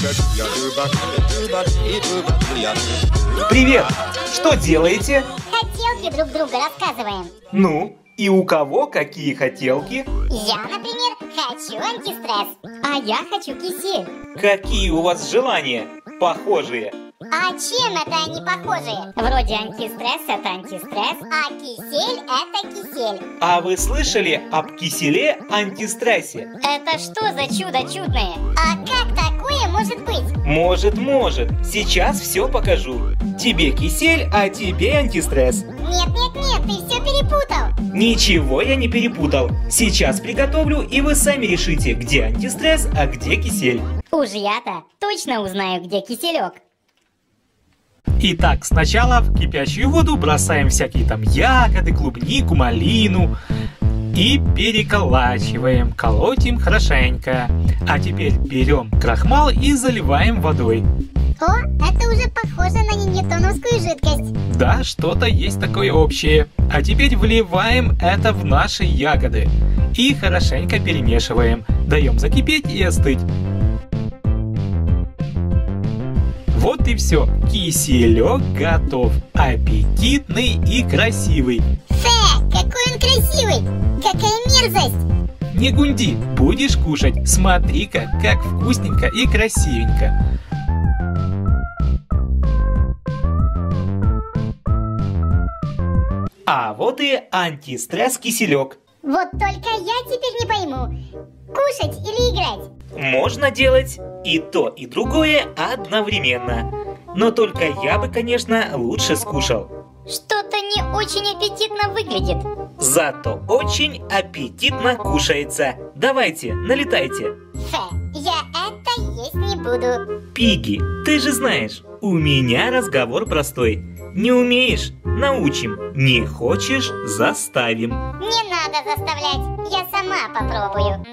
Привет! Что делаете? Хотелки друг друга рассказываем. Ну, и у кого какие хотелки? Я, например, хочу антистресс. А я хочу кисель. Какие у вас желания похожие? А чем это они похожи? Вроде антистресс это антистресс, а кисель это кисель. А вы слышали об киселе-антистрессе? Это что за чудо чудное? А как такое может быть? Может. Сейчас все покажу. Тебе кисель, а тебе антистресс. Нет, ты все перепутал. Ничего я не перепутал. Сейчас приготовлю, и вы сами решите, где антистресс, а где кисель. Уж я-то точно узнаю, где киселек. Итак, сначала в кипящую воду бросаем всякие там ягоды, клубнику, малину и переколачиваем, колотим хорошенько. А теперь берем крахмал и заливаем водой. О, это уже похоже на ньютоновскую жидкость. Да, что-то есть такое общее. А теперь вливаем это в наши ягоды и хорошенько перемешиваем. Даем закипеть и остыть. Вот и все. Киселек готов. Аппетитный и красивый. Какой он красивый! Какая мерзость! Не гунди, будешь кушать. Смотри-ка, как вкусненько и красивенько. А вот и антистресс-киселек. Вот только я теперь не пойму, кушать или играть? Можно делать и то, и другое одновременно. Но только я бы, конечно, лучше скушал. Что-то не очень аппетитно выглядит. Зато очень аппетитно кушается. Давайте, налетайте. Я это есть не буду. Пигги, ты же знаешь, у меня разговор простой. Не умеешь – научим. Не хочешь – заставим. Не надо заставлять, я сама попробую.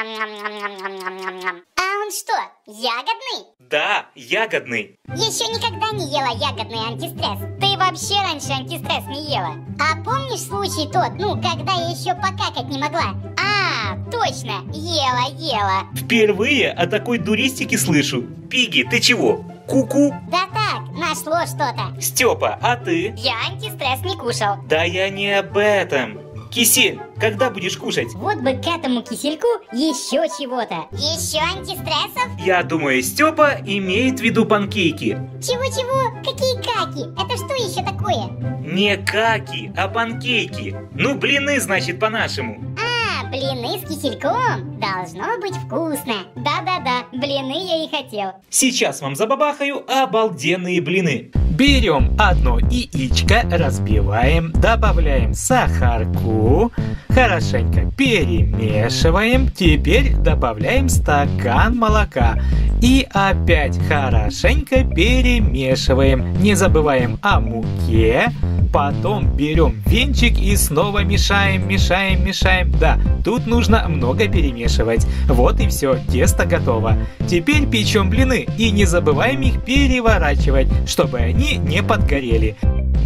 А он что, ягодный? Да, ягодный. Еще никогда не ела ягодный антистресс. Ты вообще раньше антистресс не ела. А помнишь случай тот, когда я еще покакать не могла? А, точно, ела. Впервые о такой дуристике слышу. Пигги, ты чего? Ку-ку? Да так, нашло что-то. Степа, а ты? Я антистресс не кушал. Да я не об этом. Кисель, когда будешь кушать? Вот бы к этому кисельку еще чего-то. Еще антистрессов? Я думаю, Степа имеет в виду панкейки. Чего-чего? Какие каки? Это что еще такое? Не каки, а панкейки. Ну, блины, значит, по-нашему. А, блины с кисельком? Должно быть вкусно. Да-да-да, блины я и хотел. Сейчас вам забабахаю обалденные блины. Берем одно яичко, разбиваем, добавляем сахарку, хорошенько перемешиваем, теперь добавляем стакан молока и опять хорошенько перемешиваем. Не забываем о муке, потом берем венчик и снова мешаем. Да, тут нужно много перемешивать. Вот и все, тесто готово. Теперь печем блины и не забываем их переворачивать, чтобы они не подгорели.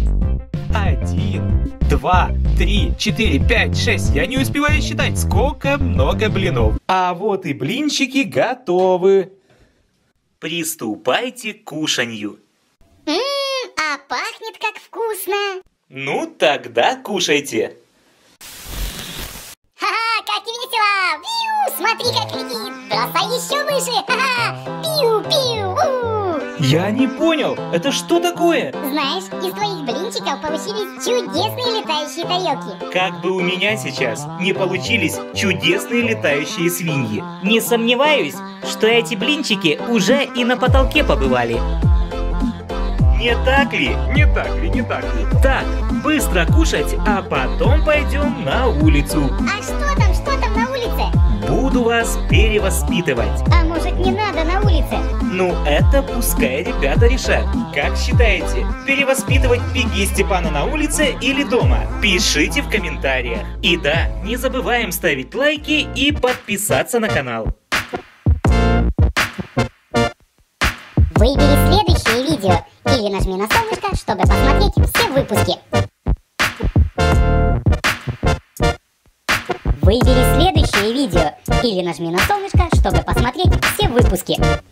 1, 2, 3, 4, 5, 6. Я не успеваю считать, сколько много блинов. А вот и блинчики готовы. Приступайте к кушанью. А пахнет как вкусно. Ну, тогда кушайте. Ха-ха, как весело! Пиу, смотри, как летит! Бросай еще выше! Ха-ха! Пиу-пиу! Я не понял, это что такое? Знаешь, из твоих блинчиков получились чудесные летающие тарелки. Как бы у меня сейчас не получились чудесные летающие свиньи. Не сомневаюсь, что эти блинчики уже и на потолке побывали. Не так ли? Так, быстро кушать, а потом пойдем на улицу. А что там на улице? Буду вас перевоспитывать. А может, не надо на улице? Ну, это пускай ребята решат. Как считаете, перевоспитывать Пигги и Степана на улице или дома? Пишите в комментариях. И да, не забываем ставить лайки и подписаться на канал. Выбери следующее видео или нажми на солнышко, чтобы посмотреть все выпуски. Выбери следующее видео или нажми на солнышко, чтобы посмотреть все выпуски.